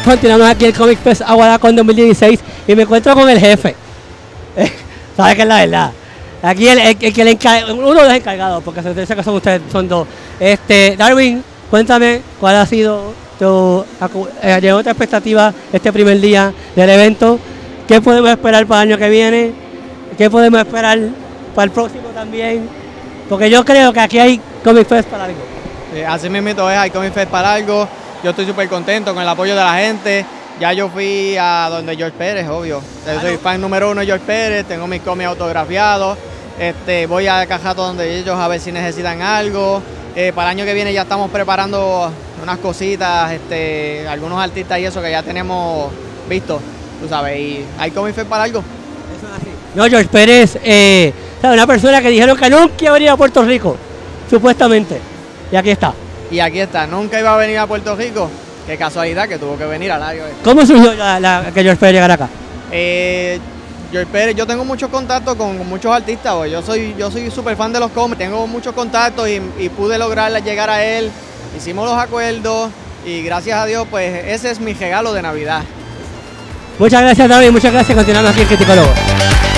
continuamos aquí en el Comic Fest Aguadacón 2016 y me encuentro con el jefe. ¿Sabes qué es la verdad? Aquí uno de los encargados, porque se dice que son ustedes, son dos. Darwin, cuéntame cuál ha sido tu otra expectativa este primer día del evento. ¿Qué podemos esperar para el año que viene? ¿Qué podemos esperar para el próximo también? Porque yo creo que aquí hay Comic Fest para algo. Así mismo es, hay Comic Fest para algo. Yo estoy súper contento con el apoyo de la gente. Ya yo fui a donde George Pérez, obvio. Yo soy fan número 1 de George Pérez, tengo mis cómics autografiados. Voy a Cajato donde ellos a ver si necesitan algo. Para el año que viene ya estamos preparando unas cositas, algunos artistas y eso que ya tenemos visto, tú sabes. Y hay Comic Fest para algo. Eso es así. No, George Pérez, una persona que dijeron que nunca iba a venir a Puerto Rico, supuestamente. Y aquí está. Y aquí está, nunca iba a venir a Puerto Rico. Qué casualidad que tuvo que venir al área. ¿Cómo surgió que George Pérez llegara acá? George Pérez, yo tengo muchos contactos con muchos artistas, pues. Yo soy súper fan de los cómics, tengo muchos contactos y pude lograr llegar a él. Hicimos los acuerdos y gracias a Dios, pues ese es mi regalo de Navidad. Muchas gracias, David, muchas gracias. Continuamos aquí en Criticólogo.